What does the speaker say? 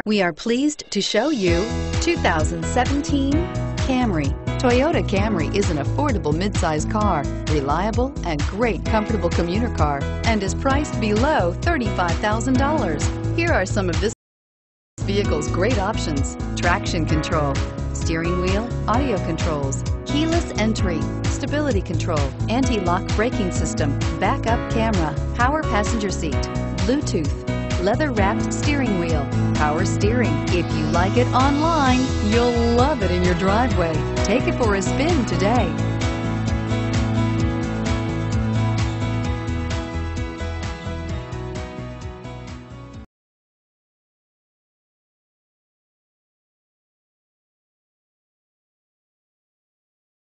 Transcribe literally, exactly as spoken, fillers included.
We are pleased to show you two thousand seventeen Camry. Toyota Camry is an affordable midsize car, reliable and great comfortable commuter car, and is priced below thirty-five thousand dollars. Here are some of this vehicle's great options: traction control, steering wheel audio controls, keyless entry, stability control, anti-lock braking system, backup camera, power passenger seat, Bluetooth, leather-wrapped steering wheel, power steering. If you like it online, you'll love it in your driveway. Take it for a spin today.